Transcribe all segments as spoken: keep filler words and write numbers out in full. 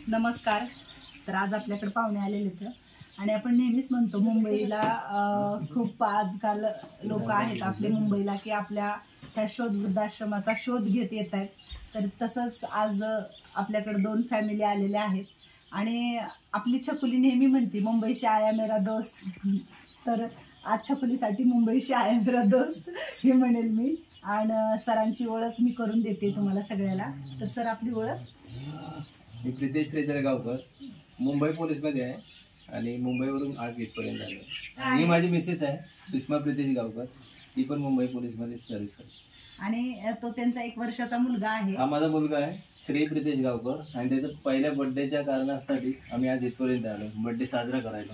नमस्कार. तर आज आपल्याकडे पाहुणे आलेले आहेत आणि आपण नेहमीच म्हणतो मुंबईला खूप आजकाल लोक आहेत आपले मुंबईला की आपल्या ह्या शोध वृद्धाश्रमाचा शोध घेत येत आहेत. तर तसंच आज आपल्याकडे दोन फॅमिली आलेल्या आहेत आणि आपली छकुली नेहमी म्हणते मुंबईशी आया मेरा दोस्त. तर आज छकुलीसाठी मुंबईशी आया मेरा दोस्त हे म्हणेल मी. आणि सरांची ओळख मी करून देते तुम्हाला सगळ्याला. तर सर आपली ओळख? मी प्रितेश रेजळगावकर, मुंबई पोलीसमध्ये आहे आणि मुंबईवरून आज इथपर्यंत आलो. ही माझी मिसेस आहे सुषमा प्रितेश गावकर, ती पण मुंबई पोलीसमध्ये सर्व्हिस करते. आणि तो त्यांचा एक वर्षाचा मुलगा आहे. हा माझा मुलगा आहे श्री प्रितेश गावकर आणि त्याच्या पहिल्या बर्थडेच्या कारणासाठी आम्ही आज इथपर्यंत आलो बर्थडे साजरा करायला.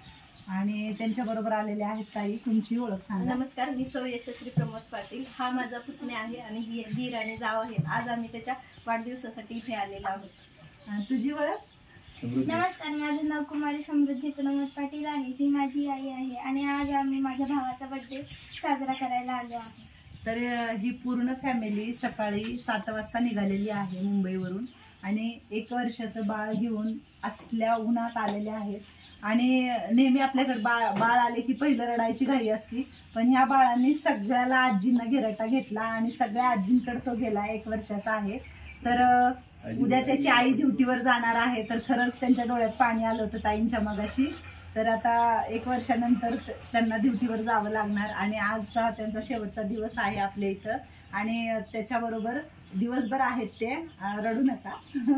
आणि त्यांच्या बरोबर आलेले आहेत ताई. तुमची ओळख सांगा. नमस्कार, मी सौ यशस्वी प्रमोद पाटील. हा माझा पुतणे आहे आणि ही दीर आणि जाव आहेत. आज आम्ही त्याच्या वाढदिवसासाठी इथे आलेलो आहोत. तुझी ओळख? नमस्कार, माझं नाव कुमारी समृद्धी प्रमोद पाटील आहे. ही माझी आई आहे आणि आज आम्ही माझ्या भावाचा बर्थडे साजरा करायला आलो आहोत. तर ही पूर्ण फॅमिली सकाळी सात वाजता निघालेली आहे मुंबईवरून आणि एक वर्षाचं बाळ घेऊन असल्या उन्हात आलेले आहेत. आणि नेहमी आपल्याकडे बाळ बाळ आले की पहिलं रडायची घाई असती, पण ह्या बाळांनी सगळ्याला आजींना घेराटा घेतला आणि सगळ्या आजींकडे तो गेला. एक वर्षाचा आहे. तर उद्या त्याची आई ड्युटीवर जाणार आहे. तर खरंच त्यांच्या डोळ्यात पाणी आलं होतं ताईंच्या मगाशी. तर आता एक वर्षानंतर त्यांना ड्युटीवर जावं लागणार आणि आज त्यांचा शेवटचा दिवस आहे आपल्या इथं. आणि त्याच्याबरोबर दिवसभर आहेत ते, रडू नका.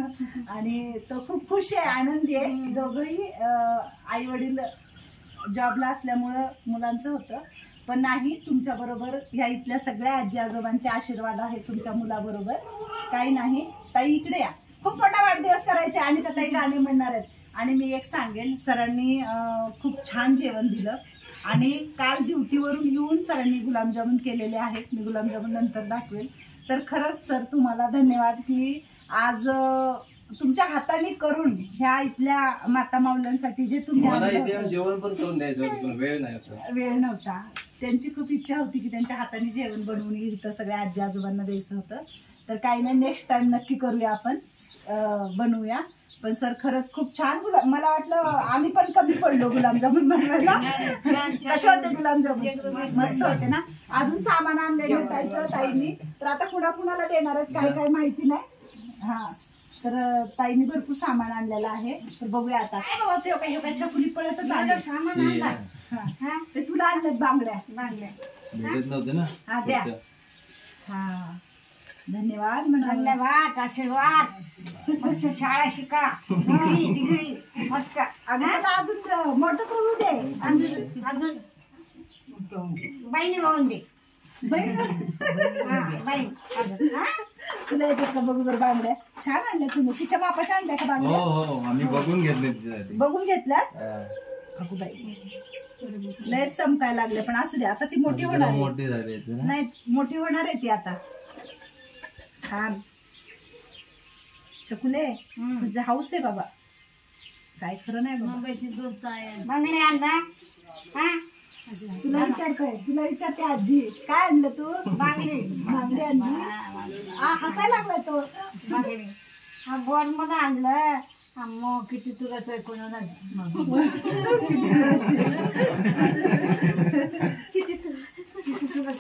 आणि तो खूप खुश आहे, आनंदी आहे. दोघंही आई वडील जॉबला असल्यामुळं मुलांचं होतं, पण नाही तुमच्याबरोबर ह्या इथल्या सगळ्या आजी आजोबांचे आशीर्वाद आहेत तुमच्या मुलाबरोबर. काही नाही. ताई इकडे या. खूप मोठा वाढदिवस करायचा आणि त्या ताई गाणे म्हणणार आहेत. आणि मी एक सांगेन, सरांनी खूप छान जेवण दिलं आणि काल ड्युटीवरून येऊन सरांनी गुलाबजामुन केलेले आहेत. मी गुलाबजामुन नंतर दाखवेल. तर खरंच सर तुम्हाला धन्यवाद की आज तुमच्या हाताने करून ह्या इथल्या माता माऊल्यांसाठी जे तुम्ही जेवण पण करून द्यायचं, वेळ नाही वेळ नव्हता. त्यांची खूप इच्छा होती की त्यांच्या हाताने जेवण बनवून इथं सगळ्या आजी आजोबांना द्यायचं होतं. तर काही नाही, नेक्स्ट टाइम नक्की करूया, आपण बनवूया. पण सर खरंच खूप छान. गुलाब मला वाटलं आम्ही पण कमी पडलो गुलाबजामुन बनवायला. कसे होते गुलाबजामुन? मस्त होते ना. अजून सामान आणलेलं ताईचं ताईंनी. तर आता कुणा कुणाला देणार आहेत काय काय माहिती नाही. हा, तर ताईंनी भरपूर सामान आणलेलं आहे. तर बघूया आता. काय काही काय छकुली पळतच आलं सामान आणलं. ते तुला आणलं बांगड्या बांगड्या नव्हते ना. हा द्या. हा धन्यवाद. धन्यवाद, आशीर्वाद. मस्त शाळा शिका, डिग्री मस्त. अगं त्याला अजून मोठं करू दे, अजून बहिणी वाहून दे. बहीण तुला येतात का बघू बरं बांगड्या? छान आणल्या तुम्ही. तिच्या बापाच्या आणल्या का बांगड्या? हो आम्ही बघून घेतले. बघून घेतल्यात? अगो बाई लय चमकायला लागले. पण असू दे, आता ती मोठी होणार. मोठी झाली नाही, मोठी होणार आहे ती आता. छान छकुले, तुझं हाऊस आहे बाबा, काय खरं नाही. मुंबईची दोस्त आहे. बांगडे आणला. तुला विचारतोय, तुला विचारते आजी काय आणलं तू? बांगडे बांगडे आणली. हा हसायला लागलाय तो. बांगडे हा बोर्ड मध्ये आणलं. मग किती तुला कोणाला किती किती तुला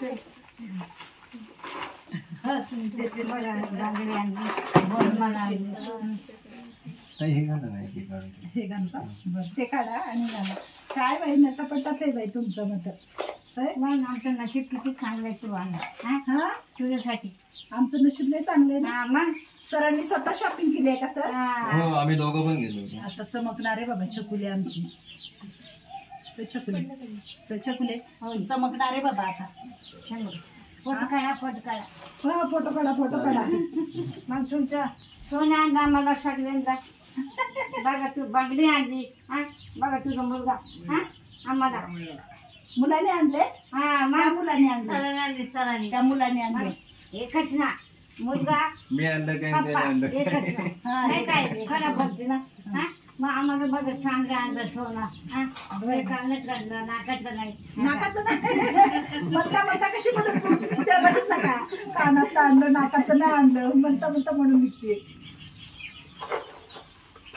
बांगडे आणली. बोर्ड मला आणली. हे घालता ते काढा आणि घाला. काय बाई नटापटाच आहे बाई तुमचं मत. आमचं नशीब किती चांगलं आहे तू आणलं. हा तुझ्यासाठी आमचं नशीब लय चांगलं आहे ना. मग सरांनी स्वतः शॉपिंग केली आहे का सर? हो आम्ही दोघं पण गेलो. आता चमकणार आहे बाबा छकुले आमची. तो छकुले तो छकुले चमकणार आहे बाबा आता. फोटो काढा, फोटो काढा. हा फोटो काढा, फोटो काढा. मग तुमचं सोनं आणला मला सगळ्यांदा. बघा तू बांगडी आणली. हा बघा तुझा मुलगा. हा आम्हाला मुलाने आणले. हा त्या मुलाने आणले. सरांनी सरांनी त्या मुलाने आणले. एकच ना मुलगा मी आणलं काय एकच ना. नाही काय खराब होते ना. हा मग आम्हाला बघा चांगलं आणलं सोनं. हा कानात आणलं, नाकातलं नाही. नाकातलं नाही म्हणता म्हणता कशी म्हणून त्या बघितलं का? कानातलं आणलं, नाकातलं नाही आणलं म्हणता म्हणता म्हणून निघते.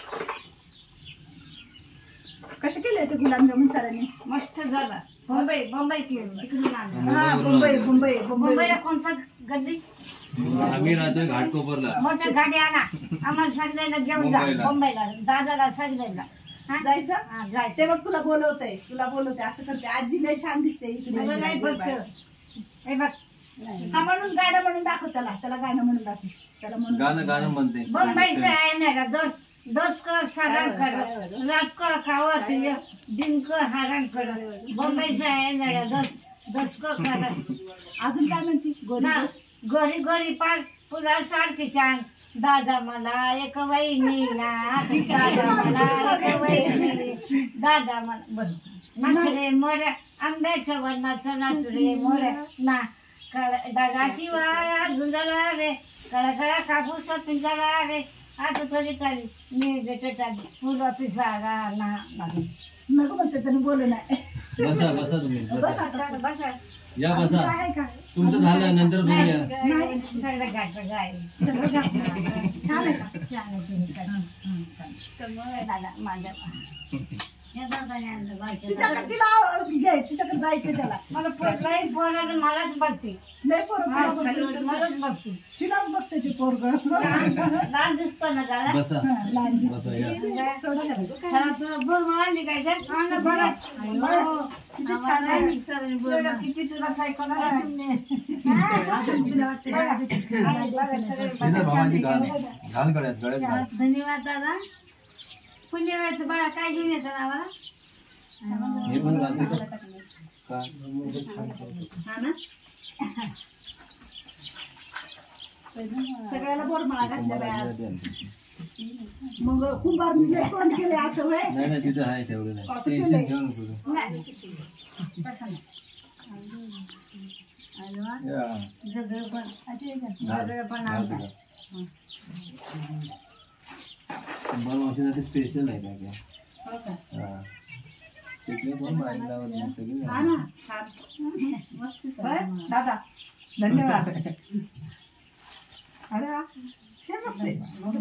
कसे केले होते गुलाबजामुन सरांनी? मस्त झाला. मुंबई मुंबई केलं तिकडून आणलं. हा मुंबई मुंबई मुंबईला कोणचा गड्डी आम्ही राहतोय घाटकोपरला. मोठ्या गाडी आणा आम्हाला सगळ्याला घेऊन जा मुंबईला. मुंबईला दादाला सगळ्याला हा? जायचं हा, जायचं. ते बघ तुला बोलवतंय तुला बोलवते असं करते. आजी लय छान दिसते मला नाही इकडे. बघत हे बघ हा म्हणून गाणं म्हणून दाखव त्याला त्याला गाणं म्हणून दाखव त्याला म्हणून गाणं गाणं म्हणते. मुंबई से आहे ना का दस दस को सारण कर रात को खाओ पियो दिन को हरण कर मुंबई से आहे ना का दस दस को कर अजून काय म्हणते गोरी ना गोरी गोरी पार पुरा सारखी छान दादा मला एक वहिनी ना दादा मला एक वहिनी दादा मला बरं नाचरे मोर आंब्याच्या वनाचं नाचरे मोर ना कळ दादा शिवाय गुंजला रे कळकळा कापूस पिंजला रे आता तरी तरी मी भेटत पुरा पिसारा ना नको म्हणते त्याने बोलू नाही. बसा बसा तुम्ही बसा. बसा बसा या अजून बसा. काय आहे का? तुमचं झालं नंतर बघूया. नाही सगळं गायचं गाय सगळं गाणं. छान आहे का? छान आहे तुम्ही सगळं. तर मग दादा माझ्या या दादाने आणलं बायचं. तिच्याकडे तिला घे तिच्याकडे जायचं त्याला. मला पोरगाही पोराला मलाच बघते लय पोरं हा, तुला बघते. मलाच बघते तिलाच बघते ते पोरग. लहान दिसतो ना दादा बसा लहान बसा या. दिसते. सोडा त्याला. चला तुला बोल म्हणाली काय तर हा ना बघा अयो, किती छान आहे. एवढं किती तुला सायकोला अजून तिला वाटते तिला भावाची घाल घाल गळ्यात गळ्यात घाल. धन्यवाद दादा पुण्य वेळेचं बाळा काय घेऊन येतं नावाला हे पण घालते का? का? हा ना सगळ्याला बोरमाळा घातल्या बाई आज. मग कुंभार लय तोंड केले असं वय. नाही नाही तिथं आहे तेवढं नाही. असं टेन्शन केलंय. घेऊ नको तू. नाही तसं नाही या. गजर पण घाल. गजर पण घाल आणला. तिला. कुंभार मावशीसाठी स्पेशल आहे काय काय? हो का? हा. तिकडे कोण बाहेर लावत नाही सगळी हा ना छान मस्त होय, दादा धन्यवाद. अरे वा, छान मस्त आहे.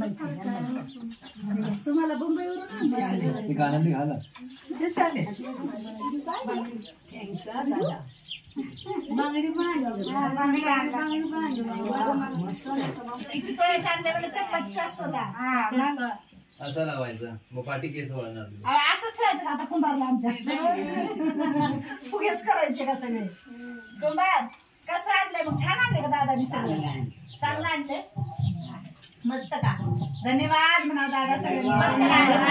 तुम्हाला मुंबईवरून आणलं. एक आनंदी घाला. ते चालेल. बांगडी पण आणली. हा, बांगडी आणली. बांगडी पण आणली. इथे तो एक आणल्या वेळेचा पच्चा असतो ना. हा, मग असा लावायचा मग पाठी केस वळणार तुझी. अहो, असं ठेवायचं का आता कुंभारला आमच्या फुगेच करायचे का सगळे. कुंभार कसं आणलंय मग? छान आणले का दादानी सगळं? चांगलं आणलंय मस्त का? धन्यवाद म्हणा दादा सगळ्यांनी.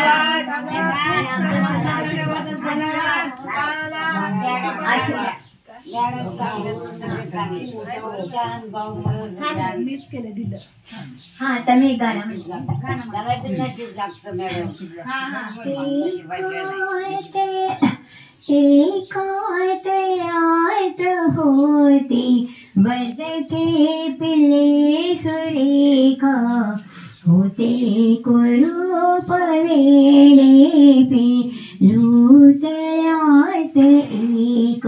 छान मीच केलं दिलं. हा आता मी गाणं हा हा एक आयत आयत होती बदके पिले सुरेखा होते कुरूप वेडे पिलूत आयत एक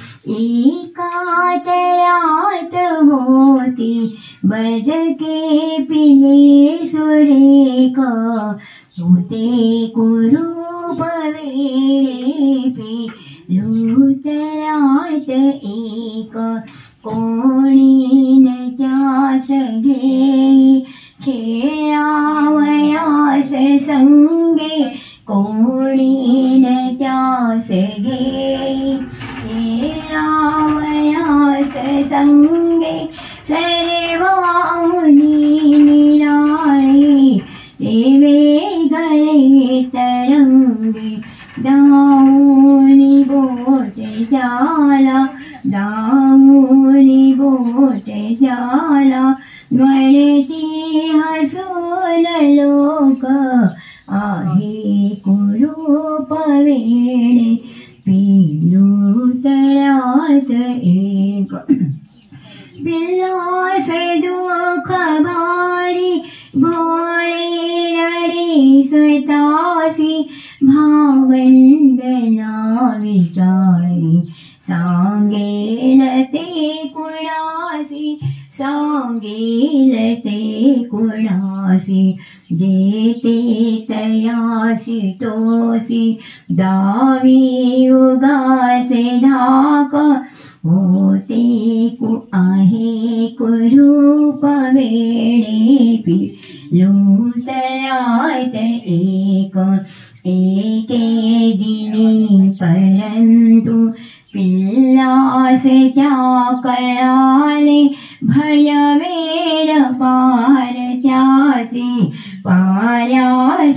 एकात आयत होती बदके पिले सुरेखा होते कुरूप वेडे पिलूत आयत एक कोणी न त्यास घे खेळावयास संगे कोणी न त्यास घे खेळावयास संगे सर्वाहुनी निराळे ते वेगळे तरंगे दाऊनी बोटे जाला दाऊनी बोटे जाला म्हणती हसून लोक आहे कुरूप वेडे पिलू तळ्यात एक पिल्लास दुःख भारी भोळे रडे स्वतासी भावंडना विचारी सांगेल ते कुणासी सांगेल ते कुणासी जे शेती तयासी टोसी दावी उगासे धाक होते कु आहे कुरूप वेळे पिलूतयात एक एके दिनी परंतु पिल्लास त्या कळाले भय वेड पार त्यासी पायास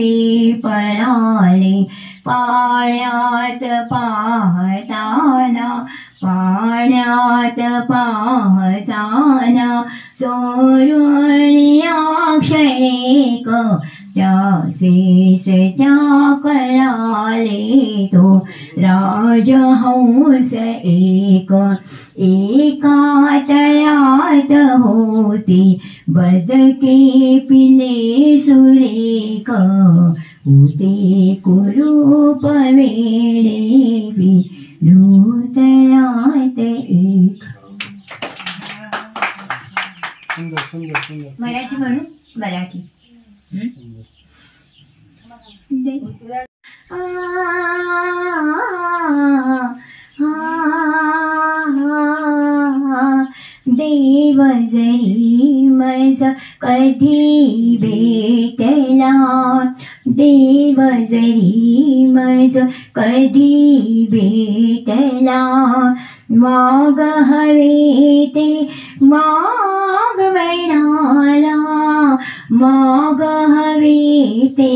पळाले पाण्यात पाहताना पाण्यात पाहताना सोरुळ्या क्षणिक त्यासेस त्या कळाले तो राजहंस एक एका तळ्यात होती बदके पिले सुरेख होते कुरूप वेडे पिलूतयात एक. सुंदर सुंदर सुंदर. मराठी म्हणू मराठी. आ, आ, देव जरी मज कधी भेटला देव जरी मज कधी भेटला माग हवे ते मागवणाला माग हवे ते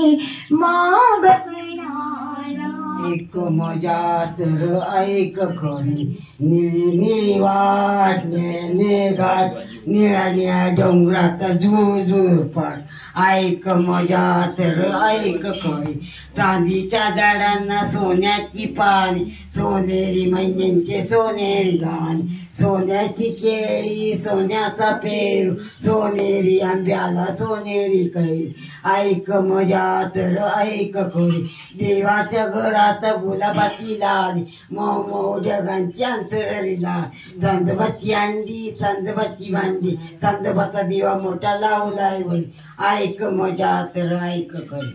मागवणाला एक मजा तर ऐक खरी निळी निळी वाट निळे घाट निळ्या निळ्या डोंगरात झुळझुळ पाट ऐक मजा तर ऐक खरी चांदीच्या झाडांना सोन्याची पाने सोनेरी मैन्यांचे सोनेरी गाण सोन्याची केळी सोन्याचा पेरू सोनेरी आंब्याला सोनेरी कैरी ऐक मजा तर ऐक खरी देवाच्या घरात गुलाबाची लाली मऊ मऊ जगांची अंतरलीला चांदबाची अंडी चांदबाची भांडी चांदबाचा दिवा मोठा लावलाय वरी ऐक मजा तर ऐक खरी.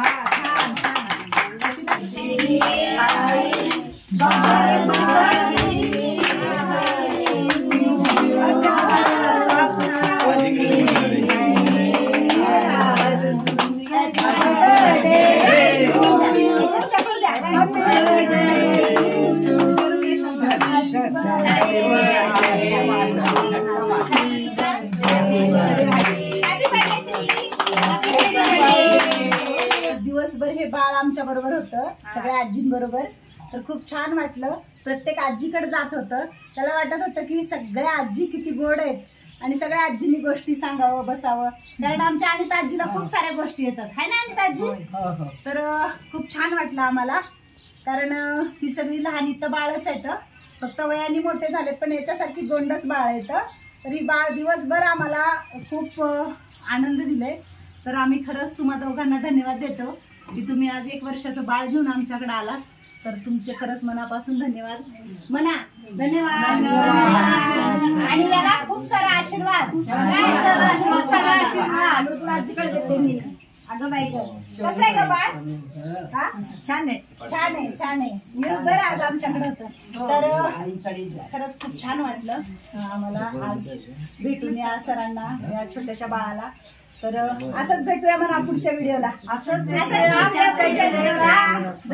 दिवसभर हे बाळ आमच्या बरोबर होतं सगळ्या आजींबरोबर. तर खूप छान वाटलं. प्रत्येक आजीकडे जात होतं त्याला वाटत होतं की सगळ्या आजी किती गोड आहेत आणि सगळ्या आजींनी गोष्टी सांगावं बसावं कारण आमच्या अनिता आजीला खूप साऱ्या गोष्टी येतात है ना अनिता आजी. तर खूप छान वाटलं आम्हाला कारण ही सगळी लहान इथं बाळच आहेत फक्त वयाने मोठे झालेत पण याच्यासारखी गोंडच बाळ येतं. तर ही बाळ दिवसभर आम्हाला खूप आनंद दिलाय. तर आम्ही खरंच तुम्हा दोघांना धन्यवाद देतो की तुम्ही आज एक वर्षाचं बाळ घेऊन आमच्याकडे आलात. तर तुमचे खरंच मनापासून धन्यवाद म्हणा. धन्यवाद. आणि याला खूप सारा आशीर्वाद खूप सारा आशीर्वाद तुला आजीकडे देते मी. अगं बाई ग कसं आहे ग बाळ. हा छान आहे छान आहे छान आहे. बरं आज आमच्याकडे होतं तर खरंच खूप छान वाटलं आम्हाला आज भेटून या सरांना या छोट्याशा बाळाला. तर असंच भेटूया म्हणा पुढच्या व्हिडिओला. असंच पुढच्या व्हिडिओला.